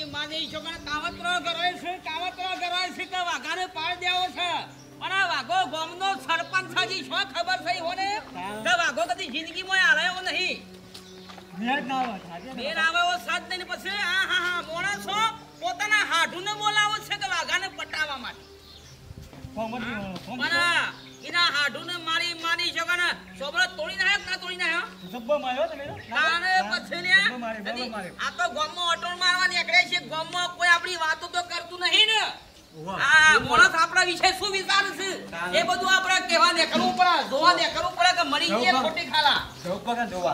માની છોકરા કાવતરો કરાય છે કે વાઘાને પાડ દેવો છે પણ આ વાઘો ગામનો સરપંચ સાજી શું ખબર થઈ હોને કે વાઘો કદી જિંદગીમાં આરાયો નહીં મેર આવે ઓ સાત દિન પછી હા મોણસો પોતાના હાડુને બોલાવો છે કે વાઘાને પટાવવા માટે પણ એના હાડુને મારી માની છોકરા સોબરો તોડી નાખ્યો ના તોડી નાખ્યો જબ્બો માર્યો તમે તાણે પછી ને આ તો ગામમાં ઓટોણ મારવા નીકળે છે ગામમાં કોઈ આપણી વાતો તો કરતું નહીં ને આ મોણસ આપણા વિશે શું વિચાર છે એ બધું આપણે કહેવા દે કરવું પડે જોવા દે કરવું પડે કે મરી ગયા ખોટી ખાલા જોવા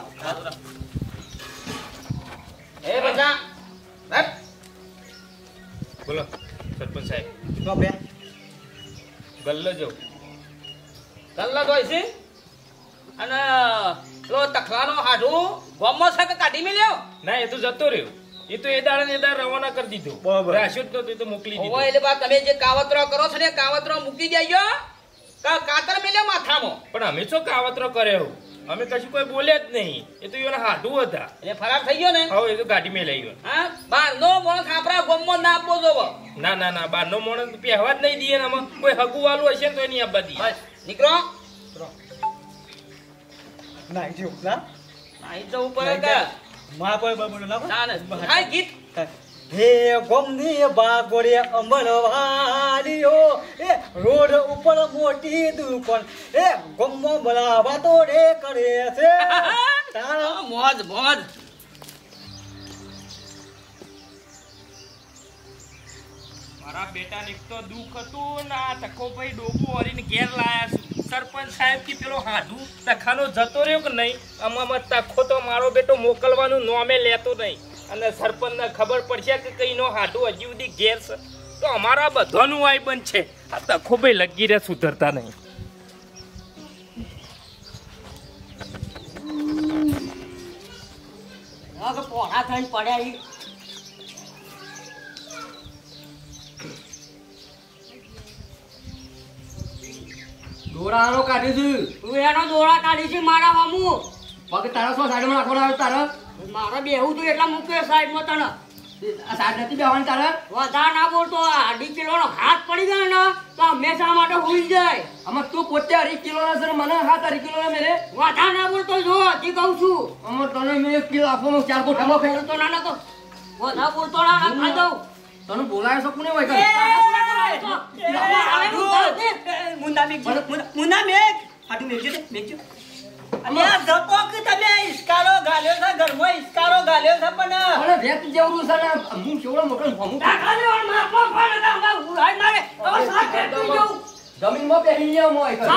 એ બજા હટ બોલો સરપંચ સાહેબ તો બે ગલ્લો જો કલ્લા દોય છે અને પેલો તખલાનો હાડુ ગામમાં છે કે કાઢી મેલ્યો ના એ તો જતો રહ્યો એ તો એ દાડે રવાના કરી દીધો બરાબર. રાશિદ તો તે તો મોકલી દીધો ઓય એટલે બા તમે જે કાવતરો કરો છો ને કાવતરો મૂકી દેજો કાતર મેલ્યો માથામાં પણ અમે શું કાવતરો કર્યો અમે કશું કોઈ બોલ્યા જ નહીં એ તો એના હાડું હતા એટલે ફરાર થઈ ગયો ને હવે એ તો ગાડી મેં લઈ ગયો હા બારનો માણસ આપણા ગામમાં ના આપવો જોવો ના બારનો માણસ પહેવા જ નહીં દઈએ ને આમાં કોઈ હગુ વાલું હશે ને તો એની આપવા દઈએ બસ નીકળો ના જો ના અહીં જવું પડે કે મા પર બોલો લાગો ના ને હા ગીત હે ગોમની બાગોડે અમરવાલીઓ એ રોડ ઉપર મોટી દુકાન એ ગોમો બલાવા તો રે કરે છે તારા મોજ મોજ મારા બેટાને એક તો દુઃખ હતું ને આ તકો ભાઈ ડોબું વળીને ઘેર લાયા છું સરપંચ સાહેબ કે પેલો હાડું તખાનો જતો રહ્યો કે નહીં આમાં તખો તો મારો બેટો મોકલવાનું નોમે લેતો નહીં અને સરપંચને ખબર પડશે કે કઈનો હાડું હજી સુધી ઘેર છે તો અમારા બધાનું વાય બંધ છે આ તખો ભાઈ લગી રહ્યા સુધરતા નહીં પોણા થઈને પડ્યા દોરાનો કાઢી છે તું એનો દોડા કાઢી છે મારા મામુ પગ તારા સો સાઈડમાં રાખવાનો આવે તારા મારે બેહું તો એટલા મૂકે સાઈડમાં તને આ સાઈડ નથી બેવાની તારા વધારે ના બોલતો અઢી કિલોનો હાથ પડી જાય ને તો હંમેશા માટે હોઈ જાય આમાં તું પોતે 2.5 કિલોના છે મને 7.5 કિલોના મેરે વધારે ના બોલતો જો હજી કહું છું આમાં તને મેં 1 કિલો આપવાનો 4 ગોઠામાં ખાઈ બોલતો ના તો વધારે બોલતો ના ખાઈ દઉં તને બોલાય શકું નહીં હોય મુન્ના મેક હાટુ મેકજો અને આ ધપો કે તમે ઇસ્કારો ગાલ્યો છે ઘરમાં ઇસ્કારો ગાલ્યો છે પણ અરે વેત જેવું છે ને હું કેવડો મોટો ભમું જમીનમાં બેસી ગયો મોય કર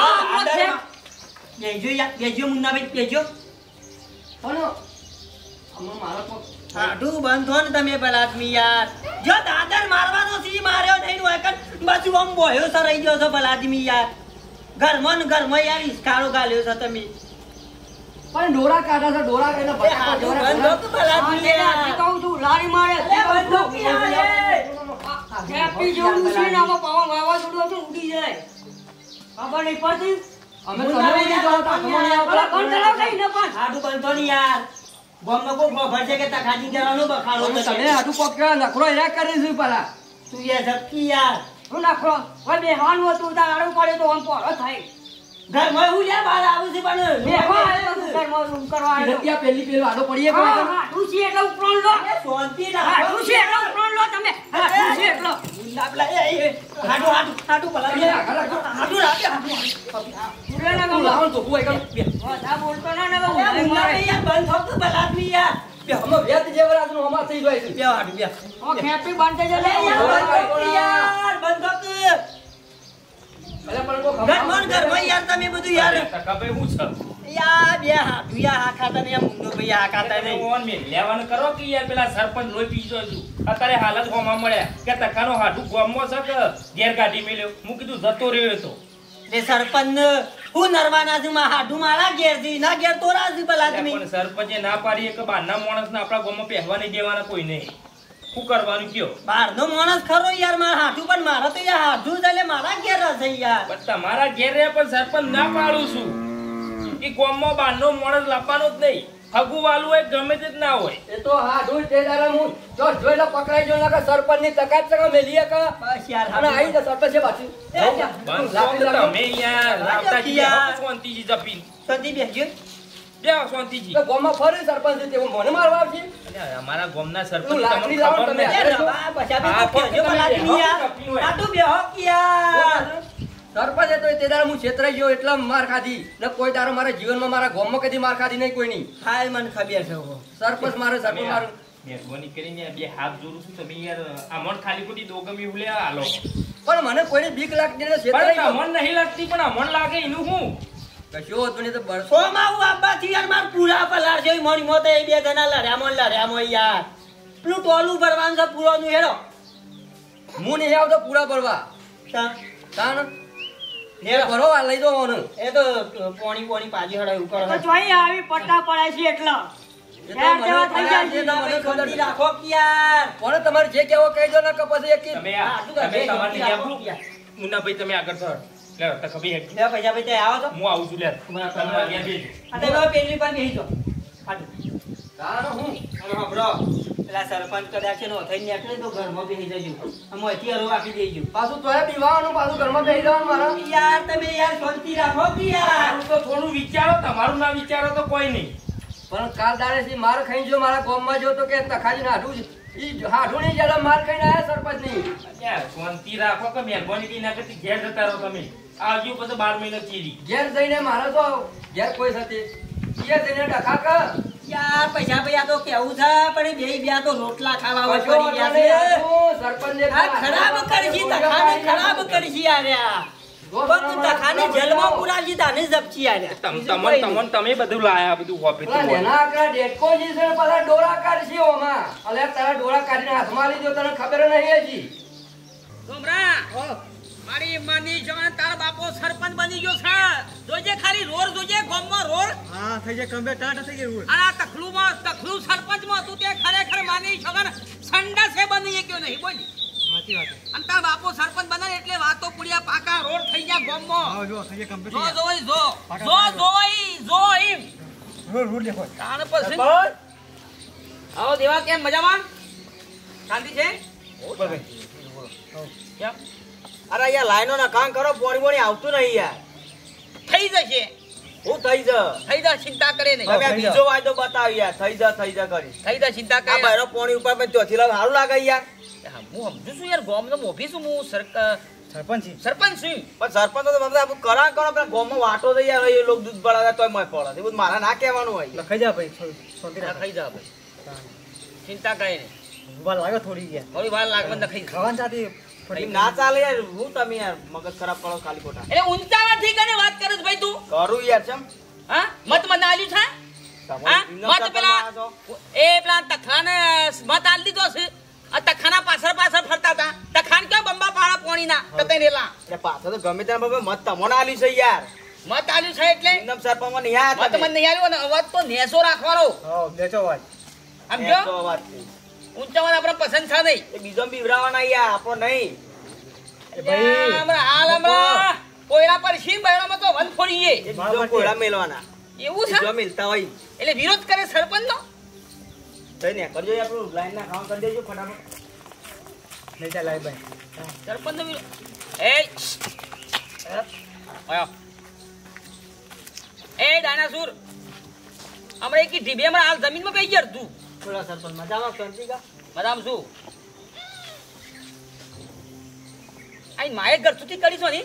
બેજો મુન્ના ભાઈ બેજો પણ આમાં મારો તો હાડું બંધો ને તમે પેલા આદમી યાર જો દાદર મારવાનો સી માર્યો નહીં હોય કન બાજુ આમ બોયો સર રહી ગયો છો પેલા આદમી યાર ઘરમાં યાર ઇસ્કારો ગાલ્યો છે તમે પણ ડોરા કાઢા છે ડોરા કઈને બંધો કે પેલા આદમી યાર કહું છું લારી મારે બંધો કે યાર હેપી જેવું છે ને આમાં પાવા વાવાઝોડું હતું ઉડી જાય ખબર નહીં પડતી અમે તમે નહીં જોતા તમને પેલા કોણ ચલાવતા ઈ ને પણ હાડું બંધો ને યાર ગોમનો કો ખબર છે કે તખાજી જવાનો બખાડો તો તમે આટુ પકડા નખરો એના કરી છે પેલા તું યાર ઝપકી યાર હું નાખો હવે બેહવાનું હતું તાર આડું પડે તો આમ પોરો થાય ઘરમાં હું લ્યા બહાર આવું છે પણ બેહવા આવ્યો તું ઘરમાં રૂમ કરવા આવ્યો ત્યાં પેલી આડો પડીએ હા હા ઠુસી એટલે ઉપરોણ લો શાંતિ હા રાખો ઠુસી એટલે ઉપરોણ લો તમે હા ઠુસી એટલે લાપલા હાડું ભલા હાડું રાખે ઉડે ના તું લાવણ તો કોઈ કર બધા બોલતો ના ને મુન્ના યાર બંધ થો તો ભલા આદમી યાર અમે વેત જેવરાજનું હમા થઈ જાય છે બે હાડું બે ઓ ખેપી બાંધે જ લે યાર બંધ થો અરે પણ કો ઘરમાં યાર તમે બધું યાર ટકા ભાઈ હું છે યાર બે હાડું યાર આ ખાતા ને મુન્નો ભાઈ આ ખાતા નહીં ઓન મે લેવાનું કરો કે યાર પેલા સરપંચ લોહી પીજો છું અત્યારે હાલત હોમાં મળ્યા કે તકાનો હાડું ગોમમાં છે કે ઘેર ગાડી મેલ્યો હું કીધું જતો રહ્યો તો રે સરપંચ હું નરવાના છું માં હાડું મારા ઘેર થી ના ઘેર તો રાજી ભલા આદમી પણ સરપંચે ના પાડી કે બહારના માણસને આપણા ગામમાં પહેવા નહીં દેવાના કોઈ નહીં શું કરવાનું કયો બહારનો માણસ ખરો યાર મારા હાડું પણ મારા તો યાર હાડું ચાલે મારા ઘેર હશે યાર પણ તમારા ઘેર રે પણ સરપંચ ના પાડું છું કે ગામમાં બહારનો માણસ લાવવાનો જ નહીં હગુ વાલું હોય ગમે તે જ ના હોય. એ તો હાડું તે દાડા હું જો જોઈને પકડાઈ જો ના સરપંચ ની તકાત ચકા મેલીએ કા બસ યાર અને આઈ જ સરપંચ છે બાકી બંધ કરો તમે યાર લાવતાજી બેહો શાંતિજી જપીન. સંતી બેસજો. બેહો શાંતિજી. તો ગોમાં ફરી સરપંચ છે તે મને મારવા આવશે. અરે અમારા ગામના સરપંચ તું લાકડી તમને લાવો ખબર તમે. નથી. એ રવા બચાવી તો કેજો બલાદમી યાર. આ તો બેહો કે યાર. સરપંચ તો તે દાડા હું છેતરાઈ ગયો એટલે માર ખાધી ને કોઈ દાડો મારા જીવનમાં મારા ગોમમાં કદી માર ખાધી નહીં કોઈ નહીં. હાય મને ખબર છે હો. સરપંચ મારે સરપંચ મારું મહેરબાની કરીને બે હાથ જોડું છું તમે યાર અમણ ખાલી ખોટી દોગમી હુલે હાલો. પણ મને કોઈની બીક લાગતી નથી પણ છેતરાઈ ગયો. અમણ નહીં લાગતી પણ અમણ લાગે એનું હું. કશો હતું નહીં તો બરસો સોમાં હું આબાથી યાર માર પૂરા પલાર છે મોની મોતે એ બે જણા લડ્યા યાર. પેલું ટોલું ભરવાનું છે પૂરોનું હેરો. હું નહીં આવતો પૂરા ભરવા તાણ ને ભરવા લઈ દો મને. એ તો પોણી પાજી હડાય ઉપર તો જોઈ આવી પટ્ટા પડે છે એટલે એ તો મને થઈ જાય એ તો મને ખબર શાંતિ નથી. રાખો કે યાર. પણ તમારે જે કહેવો કહી દો ને કે પછી એક તમે હા, શું કરે? તમારી રાખો જેમ યાર. મુન્નાભાઈ તમે આગળ થો લે તો ખબર હે લે પૈસા પૈસા આવો તો હું આવું છું લે બરાબર. તમે અહીંયા બેજો. આ તો હવે પેલી પર બેસી જાઓ. હાટુ. તાણ હું અને સાંભળો, પેલા સરપંચ કદાચ એનો થઈ નીકળે તો ઘરમાં બેસી જજો. આમાં અહીંથી હરવા આપી દેજો. પાછું તોય પીવાનું પાછું ઘરમાં બેસી જવાનું મારા. યાર તમે યાર શાંતિ રાખો કે યાર. તમારું તો થોડું વિચારો તમારું ના વિચારો તો કોઈ નહીં. પણ કાલ દાડેથી માર ખાઈ જો મારા ગામમાં જો તો કે તખાજીને હાડું જ ઈ હાડું ની જરા માર ખાઈને આયા સરપંચ ની. યાર શાંતિ રાખો કે મહેરબાની કરીને કરતી ઘેર જતા રહો તમે. આવજો પછી 12 મહિના ચીરી. ઘેર જઈને મારે તો ઘેર કોઈ સાથે ઈએ જઈને ડખા કર. યાર પૈસા પૈસા તો કેવું છે પણ બે બે તો રોટલા ખાવા કશો પડી ગયા વાંધો નહીં. છે. હું સરપંચને આ ખરાબ કરશી તખાને ખરાબ કરશી યાર. બધું તખાને જેલમાં પુરાજી તાને જપચી યાર. તમે બધું લાયા બધું હોપી પેલા નેના આકડા ડેટકો જે છે ને પાછા ડોળા કાઢશે ઓમાં. અલે તારા ડોળા કાઢીને હાથમાં લીધો તને ખબર નહીં હજી. ગોમરા મારી માની જવાન તારા બાપો સરપંચ બની ગયો છે. જોજે ખાલી રોડ જોજે ગામમાં રોડ. હા થઈ જાય કમ્પ્લીટ ટાટા થઈ ગયું અને આ તખલું સરપંચમાં તું તે ખરેખર માની જવાન સંડાસે બની ગયો નહીં બોલ. સાચી વાત છે. અને તારા બાપો સરપંચ બને એટલે વાતો પુડિયા પાકા રોડ થઈ ગયા ગામમાં. આવો જો થઈ જાય કમ્પ્લીટ જો થઈ જોઈ જો ઈમ ગયા રોડ દેખો તાણ પછી આવો દેવા કેમ મજામાં શાંતિ છે કેમ અરે યાર લાઈનો ના કામ કરો પોણી પોણી આવતું નહીં યાર. થઈ જશે હું થઈ થઈ જા ચિંતા કરે નહીં તમે બીજો વાયદો બતાવ યાર. થઈ જા કરી થઈ જા ચિંતા આ કરે બહેરો પોણી ઉપર પણ ચોથી લાવ સારું લાગે યાર. હા, હું સમજુ છું યાર ગામનો મોભી છું હું સરપંચ છે. સરપંચ છું પણ સરપંચ તો મતલબ આપણું કરા કરો પેલા ગામમાં વાટો થઈ યાર એ લોકો દૂધ પડાવે તોય મય પડે. એ બધું મારા ના કહેવાનું હોય. લખાઈ જા ભાઈ શાંતિ રાખ. થઈ જા ભાઈ ચિંતા કરે નહીં ઉભા લાગે થોડી ગયા થોડી વાર લાગે મને ખાઈ ખાવાની સાથે એમ ના ચાલે યાર. હું તમે યાર મગજ ખરાબ કરો ખાલી ખોટા. એટલે ઊંચાવા થી કને વાત કરે છે ભાઈ તું કરું યાર ચમ હા મત મને આલ્યું છે હા મત પેલા એ પેલા તખાને મત આલી દીધો છે આ તખાના પાછળ ફરતા હતા તખાન ક્યાં બંબા પાડા પોણીના તતે રેલા એટલે પાછળ તો ગમે ત્યાં બાબા મત તમને આલ્યું છે યાર. મત આલ્યું છે એટલે એકદમ સરપંચમાં નહીં આયા મત મને નહીં આલ્યું અને અવાજ તો નેસો રાખવાનો હા બેચો વાત સમજો તો વાત છે. ઊંચાવાન આપણે પસંદ છે નહીં એ બીજો બીવરાવાના યાર આપણો નહીં. ભાઈ હમણાં કોયડા પર શી બહેરામાં તો વન ફોડીએ એ બીજો કોયડા મેલવાના. એવું છે બીજો મિલતા હોય એટલે વિરોધ કરે સરપંચ નો થઈ ને કરજો યાર આપણું લાઈન ના કામ કરી દેજો ફટાફટ. નહીં ચાલ લાય ભાઈ સરપંચ નો વિરોધ એ આયો એ ડાયનાસુર હમણાં એક ઢીબે હમણાં હાલ જમીનમાં બેસી ગયા તું થોડા સરપંચ મજામાં શાંતિ કા બરાબર શું આઈ માએ ઘર સુધી કરી છો ની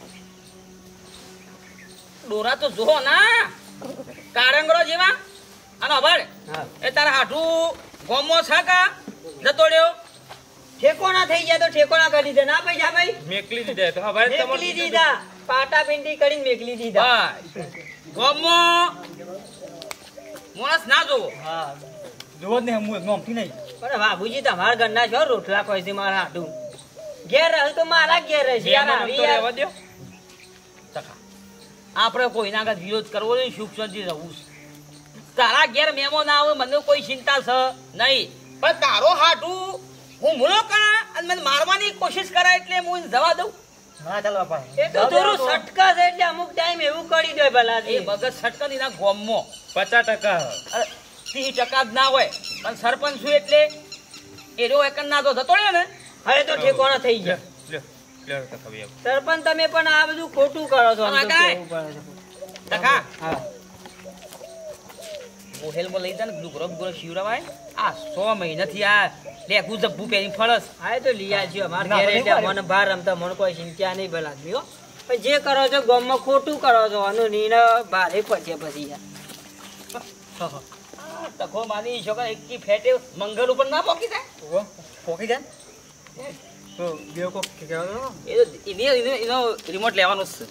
ડોરા તો જો ના કારંગરો જેવા આનો અભળ હા એ તારા હાઠું ગોમો છાકા જતો રહ્યો ઠેકોણા થઈ ગયા તો ઠેકોણા કરી દે ના પૈસા ભાઈ મેકલી દીધા તો હવે મેકલી દીધા પાટા પિંડી કરીને મેકલી દીધા. બસ ગોમો મોણસ ના જોવો હા જોવો જ નહીં હું નોમથી નહીં પણ બાબુજી તમારા ઘરના છો રોટલા કોઈ છે મારા હાથું ઘેર રહે તો મારા ઘેર રહેશે યાર આવી યાર. રહેવા દો આપણે કોઈના આગળ વિરોધ કરવો નહીં સુખ શાંતિ રહું છે. તારા ઘેર મહેમાન આવે મને કોઈ ચિંતા છે નહીં પણ તારો હાટું હું મૂલો કરા અને મને મારવાની કોશિશ કરાય એટલે હું જવા દઉં ના ચાલો બાપા એ તો થોડું સટકા છે એટલે અમુક ટાઈમ એવું કરી દે ભલાજી. એ બગસ છટકા દીના ગોમમાં 50% અરે 30% જ ના હોય પણ સરપંચ છું એટલે એરો એકન ના તો જતો રહ્યો ને હવે તો ઠેકોણા થઈ ગયા. લ્યો લ્યો તો ખબર આપ. સરપંચ તમે પણ આ બધું ખોટું કરો છો. આમ તો કાંઈ. કેવું પડે છે. ટકા હા. મોહેલમાં લઈ જા ને ગ્લુકોરો ગ્લુકોરો શિવરાવાય આ 100 મહિનાથી આ લેકુ જબ્બુ પહેરી ફળસ હા એ તો લઈ આવજો. અમારે ના, ઘેર પણ એટલે મને બહાર રમતા મને કોઈ ચિંતા નહીં ભલાદમી હો. પણ જે કરો છો ગામમાં ખોટું કરો છો આનો નિર્ણય બારે પડશે પછી યાર. તખો માની છોકરા એકી ફેટે મંગળ ઉપર ના પોકી જાય ઓહો પોકી જાય ને? તો બેવ કો કે કહેવાનો એનો રિમોટ લેવાનો જ છે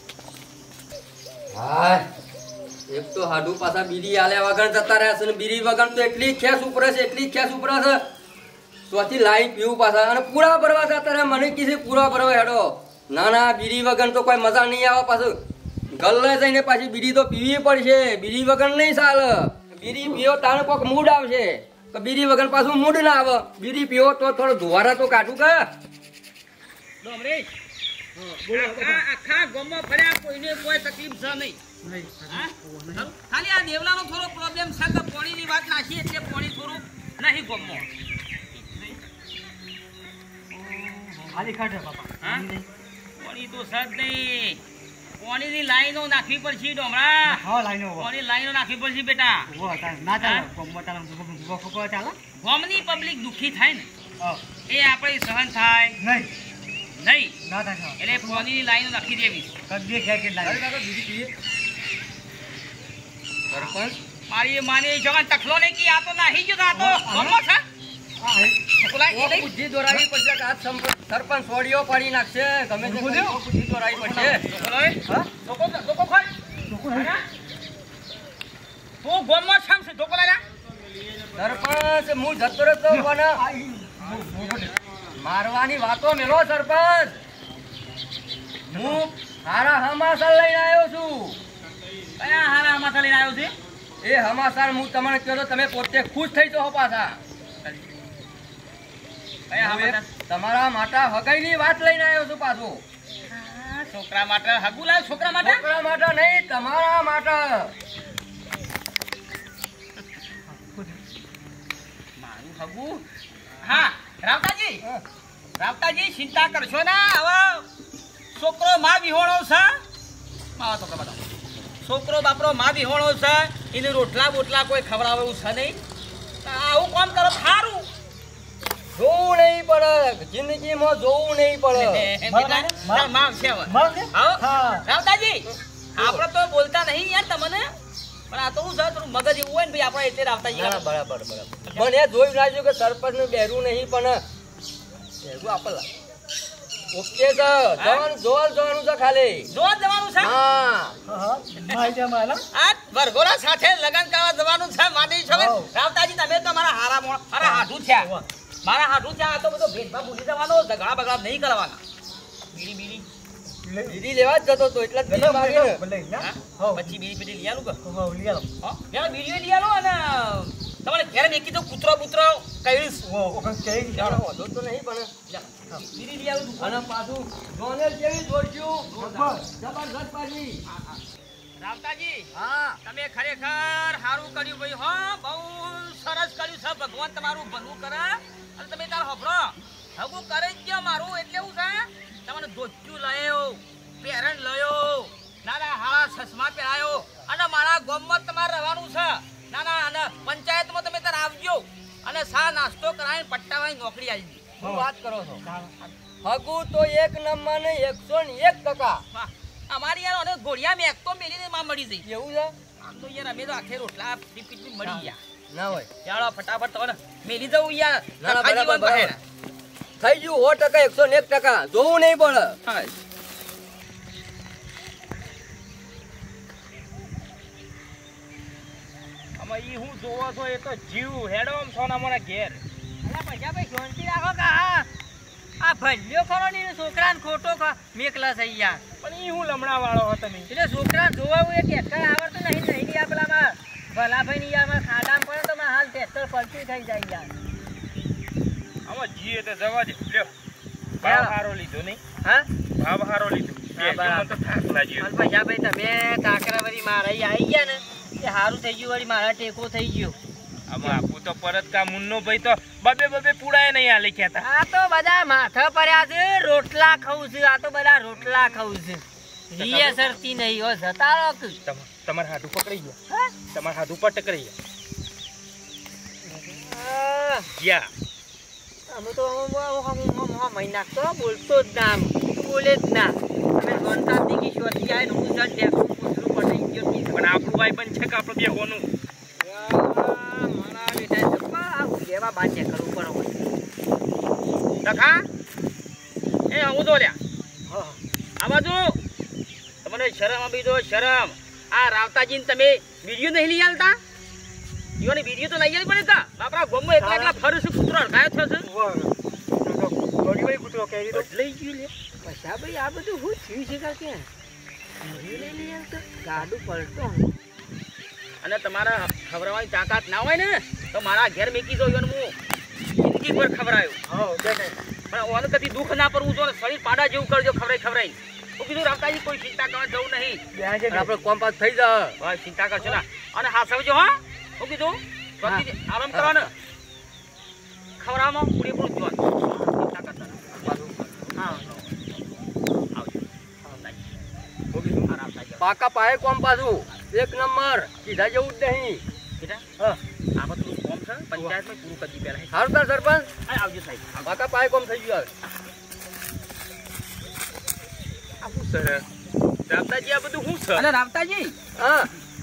હાય એક તો હાડુ પાછા બીડી આલ્યા વગર જતા રહ્યા છે ને બીડી વગર તો એટલી ખેસ ઉપરે છે એટલી ખેસ ઉપરે છે ત્યાંથી લાઈન પીવું પાછા અને પૂરા ભરવા જતા રહ્યા મને કીધે પૂરા ભરવા હેડો ના ના બીડી વગર તો કોઈ મજા નહીં આવે પાછું ગલ્લે જઈને પાછી બીડી તો પીવી પડશે બીડી વગર નહીં ચાલે બીડી પીવો તારે કોઈક મૂડ આવશે તો બીડી વગર પાછું મૂડ ના આવે બીડી પીવો તો થોડો ધુવારા તો કાઢું કે ડોમરેશ આખા ગામમાં ફર્યા કોઈને કોઈ તકલીફ છે નહીં હા? ખાલી આ દેવલાનો થોડો પ્રોબ્લેમ છે કે પાણીની વાત નાખી એટલે પાણી થોડું નહીં ગામમાં ખાલી કાઢે બાપા હા? પાણી તો છે જ નહીં પાણીની લાઈનો નાખવી પડશે ડોમરા હા લાઈનો ઓહો પાણી લાઈનો નાખવી પડશે બેટા ઓહો ના ચાલે કોમ્બો ચાલે ગોફો ચાલે ગામની પબ્લિક દુઃખી થાય ને હા એ આપણે સહન થાય નહીં નહીં ના થાય એટલે પાણીની લાઈનો નાખી દેવી કદી કે કે લાઈન સરપંચ મારી માની જવાન તખલો ને કી આ તો નાહી ગયો આ તો ગમો છે ઓલા એ લઈ બુદ્ધિ દોરાવી પડશે કે આ સરપંચ સોડિયો પાડી નાખશે ગમે તે કરી બુદ્ધિ દોરાવી પડશે ઓલા હા ધોકો ખોલ તું ગમો છમ છે ધોકો લાયા સરપંચ હું જતો રહેતો પણ મારવાની વાતો મેલો સરપંચ હું હારા હમાસર લઈને આવ્યો છું કયા હારા આમાં લઈને આવ્યો છે એ હમાસર હું તમને કહ્યો તો તમે પોતે ખુશ થઈ જાઓ પાછા કયા હું એક હારા તમારા માટે હગાઈની વાત લઈને આવ્યો છું પાછો છોકરા માટે હગુલાલ છોકરા માટે છોકરા માટે નહીં તમારા માટે મારું હગુ હા રાવતાજી ચિંતા કરશો ના હવે છોકરો માં વિહોણો છે માવા છોકરા બતાવો છોકરો બાપરો માં વિહોણો છે એને રોટલા બોટલા કોઈ ખવડાવે એવું છે નહીં આવું કામ કરો સારું જોવું નહીં પડે જિંદગીમાં જોવું નહીં પડે માં છે હવે મારે આવો હા રાવતાજી આપણે તો બોલતા નહીં યાર તમને પણ આ તો હું છે થોડું મગજ એવું હોય ને ભાઈ આપણે એટલે રાવતાજી ના, બરાબર મને જોયું લાગ્યું કે સરપંચ નું બેરું નહીં પણ બેરું આપેલા ઓકે છે જવાનું છે ખાલી જોવા જવાનું છે હા હા માઈ જા માલા આ વરઘોડા સાથે લગન કરવા જવાનું છે માની છો હોવ. રાવતાજી તમે તો મારા હારા મારા હાથું થયા મારા હાથું થયા આ તો બધો ભેદભાવ ભૂલી જવાનો ઝઘડા બગડા નહીં કરવાના બીડી બીડી દીદી લેવા જ જતો તો એટલે જ બીજી માગી ને. ભલે ના હા? હો પછી બીડી બીડી લઈ આલું કે હો લઈ આલો હા યાર બીડી લઈ આલો અને તમારે ઘરે મેકી તો કૂતરો બૂતરો કઈશ ઓ ઓકે કે જાણો વાંધો તો નહીં પણ બીડી લઈ આલું તું અને પાછું જોનેલ જેવી જોડ્યું જબરદસ્ત પાછી રાવતાજી હા તમે ખરેખર સારું કર્યું ભાઈ હો બહુ સરસ કર્યું છે ભગવાન તમારું ભલું કરે અને તમે તાર હભરો હગું કરે જ ગયો મારું એટલે એવું છે તમને ધોત્યું લાયો પેરણ લયો નાના હાળા ચશ્મા પહેરાયો અને મારા ગામમાં તમારે રહેવાનું છે નાના અને પંચાયતમાં તમે તાર આવજો અને સા નાસ્તો કરાવીને પટ્ટાવાળી નોકરી આવી શું વાત કરો છો હગુ તો એક નંબર ને 101%. વાહ અમારી યાર અને ગોળિયા મેં એક તો મેલીને માં મળી જઈ એવું છે આમ તો યાર અમે તો આખે રોટલા પીપી મળી ગયા ના હોય ચાલો ફટાફટ તમે મેલી જવું યાર ના, ના, આખા બરાબર, જીવન બરાબર. બહેરા. થઈ ગયું 100% 101%. જોવું નહીં પડે હા. આમાં ઈ હું જોવો છો એ તો જીવ હેડો આમ સોના મોના ઘેર અલા પૈસા ભાઈ શાંતિ રાખો કે આ ભલ્યો ખરો ને એને છોકરાને ખોટો મેકલા છે યાર પણ ઈ હું લમણા વાળો હો તમે એટલે છોકરાને જોવા એ ટેક્ટર આવડતું નહીં યાર પેલામાં ભલાભાઈ ની યાર મારા ખાડામાં પડે તો મારા હાલ ટેક્ટર પલટી થઈ જાય યાર આમાં જીએ તો જવા દે લ્યો ભાવ સારો લીધો નહીં હા ભાવ હારો લીધો હા, બરાબર. તો થાક લાગ્યો અને પછી ભાઈ તમે કાંકરા વળી મારા અહીં આવી ગયા ને એ સારું થઈ ગયું વળી મારા ટેકો થઈ ગયો આમાં આપું તો પરત કા મુન્નો ભાઈ તો બબે પુડાય નહીં આલે કહેતા આ તો બધા માથા પડ્યા છે રોટલા ખાવું છે આ તો બધા રોટલા ખાવું છે રીએ સરતી નહીં હો જતા રહો કે. તમારે હાથું પકડી ગયા તમારે હાથું પર ટકરાઈ આહ, ગયા અમે તો મહિના તો બોલતો જ ના આમ. બોલે જ ના અમે ગણતા દીકી શોધી જાય ને હું સર ટેક્સું પૂછરું પટાઈ ગયો પણ આપણું ભાઈ બન છે કે આપણે બે હોનું મારા બેટા જબ્બા આવું લેવા બાજે કરવું પડે હોય. ટકા એ હું તો લ્યા આ બાજુ તમને શરમ આપી દો શરમ. આ રાવતાજીને તમે વિડીયો નહીં લઈ આવતા ઈઓની વિડીયો તો લઈ આવી પડે તા આપણા ગોમમાં એકલા એકલા ફરું છું કૂતરો અડકાયો થશે કૂતરો કેરી તો લઈ ગયું લે પૈસા ભાઈ આ બધું હું થયું છે કાં કે લઈ આવતા ગાડું પલટો અને તમારા ખવડાવવાની તાકાત ના હોય ને તો મારા ઘેર મેકી દો ઈવન હું જિંદગી પર ખવડાયો હા જને પણ ઓને કદી દુઃખ ના પડવું જો ને શરીર પાડા જેવું કરજો ખવડાઈ હું કીધું રાવતાજી કોઈ ચિંતા કરવા જવું નહીં આપણે કોમ પાસ થઈ જાય ભાઈ ચિંતા કરશો ના અને હા સમજો હા હું કીધું આરામ કરવાનો ખવડાવવામાં પૂરેપૂરું જોવાનું ચિંતા કરતા ના. હા આવજો પાકા પાયે કોમ પાછું એક નંબર કીધા જેવું જ નહીં. આ બધું કોમ છે પંચાયતમાં પૂરું કરી પહેલા સારું તાર સરપંચ આવજો સાહેબ પાકા પાયે કોમ થઈ ગયું આ શું સર રાવતાજી આ બધું શું છે અને રાવતાજી હા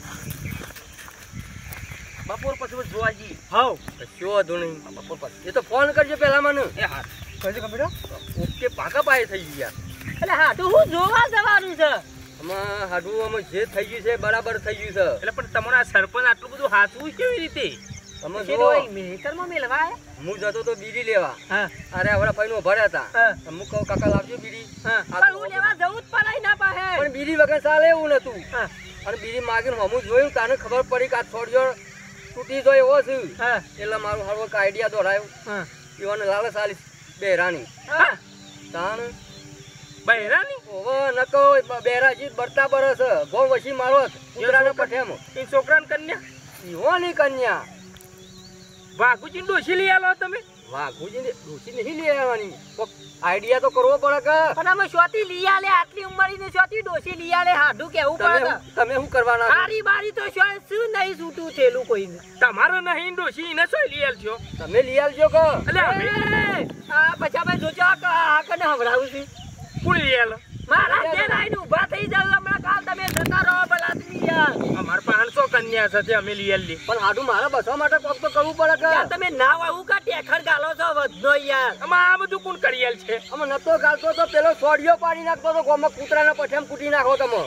બપોર પછી જોવા જઈએ હાવ શું વાંધો નહીં બપોર પછી એ તો ફોન કરજો પેલા મને એ હા કઈ કમ્પ્યુટર ઓકે પાકા પાયે થઈ ગયા એટલે હા તો હું જોવા જવાનું છે આમાં હાડું આમાં જે થઈ ગયું છે બરાબર થઈ ગયું છે એટલે પણ તમારા સરપંચ આટલું બધું હાચવું કેવી રીતે તમે શેરો જુઓ એક મિનિટરમાં મેલવા આયા? હું જતો તો બીડી લેવા હા અરે આવડા ભાઈ ભર્યા હતા હા. હું કહું કાકા લાવજો બીડી હા આ પણ હું લેવા જવું જ પડે ના પાસે પણ બીડી વગર ચાલે એવું નતું હા અને બીડી માગીને હમું જોયું તાને ખબર પડી કે આ થોડીઓ તૂટી જાય એવો છે હા એટલે મારું હળવો આઈડિયા દોડાયો હા ઈવોને લાલચ આલી બેરાની હા તાણ બહેરાની ઓવો નકો બેરાજી બરતા બરસ ગોમ વસી મારો કૂતરાને પઠેમ એ છોકરાને કન્યા ઈહોની કન્યા વાઘુજી ડોશી લઈ આલો તમે વાઘુજીને ડોશી નહીં લઈ આવવાની કોક આઈડિયા તો કરવો પડે કે પણ અમે શોતી લઈ આલે આટલી ઉંમરની શોતી ડોસી લઈ આલે હાડું કેવું પડે તમે શું કરવાના છો? હારી બારી તો શું નહીં છૂટું થયેલું કોઈને તમારો નહીં ડોશી એને શું લઈ આલજો તમે લઈ આવજો કે એટલે અમે આ પછી અમે જોજો આ કને હવડાવું છું કોણ લઈ આલો મારા ઘેર આવીને ઊભા થઈ જાવ હમણાં કાલ તમે જતા રહો ભલા આદમી યાર અમાર 500 કન્યા સાથે અમે લઈ આલી પણ હાડું મારા બસવા માટે કોક તો કરવું પડે કે યાર તમે ના વાવું કા ટેખર ગાલો છો વધનો યાર આમાં આ બધું કોણ કરી આલ છે અમે નતો ગાલતો તો પેલો સોડિયો પાડી નાખતો તો ગોમાં કૂતરાને પઠેમ કૂટી નાખો તમે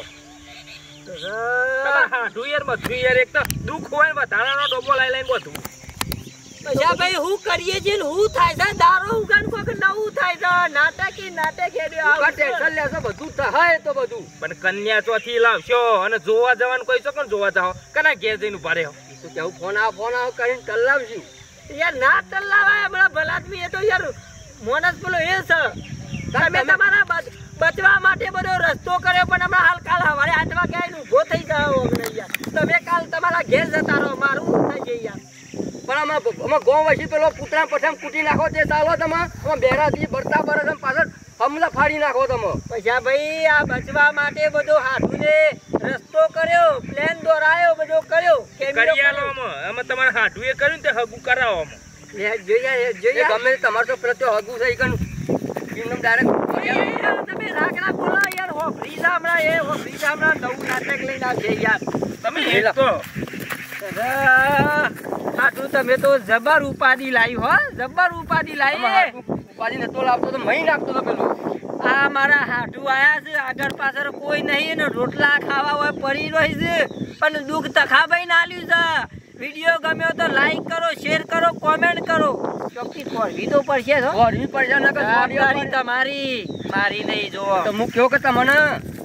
તમારે હાડું યાર બધું યાર એક તો દુઃખ હોય વધારાનો ડોબો લઈ લઈને બધું પછી ભાઈ હું કરીએ છીએ ને હું થાય છે દારો ઉગાન કોક નવું થાય છે નાટક ટેન્શન લેશે બધું થાય તો બધું પણ કન્યા ચોથી લાવશો અને જોવા જવાનું કોઈ છો કોણ જોવા જાઓ કના ઘેર જઈને ઉભા રહ્યો તો કેવું ફોન આવ કરીને ટલ્લાવશું યાર ના ચલાવાય હમણાં ભલા આદમી એ તો યાર મોનસ પેલો એ છે તમે તમારા બચવા માટે બધો રસ્તો કર્યો પણ હમણાં હાલ કાલ હવારે 8 વાગે આવીને ઊભો થઈ જાઓ હમણાં યાર તમે કાલ તમારા ઘેર જતા રહો મારું થઈ જાય યાર પણ આમાં ગોમ વસી પેલો કૂતરા પઠેમ કૂટી નાખો તે ચાલો તમે આમાં બેરાથી બરતા બરસ પાછળ હમલા ફાડી નાખો તમે પૈસા ભાઈ આ બચવા માટે બધો હાથુને રસ્તો કર્યો પ્લેન દોરાયો બધો કર્યો કરી આલો અમે તમારે હાડું એ કર્યું ને તે હગું કરાવો અમે જોઈએ ગમે તમારે તો પ્રત્યે હગું થઈ ગયું ડાયરેક્ટ તમે રાખડા બોલો યાર હો ફ્રીઝા હમણાં નવું નાટક લઈને આવશે યાર તમે એક તો હાટું તમે તો જબર ઉપાધિ લાવી હો જબર ઉપાધિ લાવી ઉપાડી નતો લાવતો તો મહી નાખતો તો પેલું આ મારા હાટુ આયા છે આગળ પાછળ કોઈ નહીં ને રોટલા ખાવા હોય પડી રહી છે પણ દુઃખ તખાભાઈ ના આલ્યું છે વિડીયો ગમ્યો તો લાઈક કરો શેર કરો કોમેન્ટ કરો ચોખ્ખી ખોરવી તો પડશે પડશે ને તમારી મારી નહીં જો તો હું કેવો કે તમને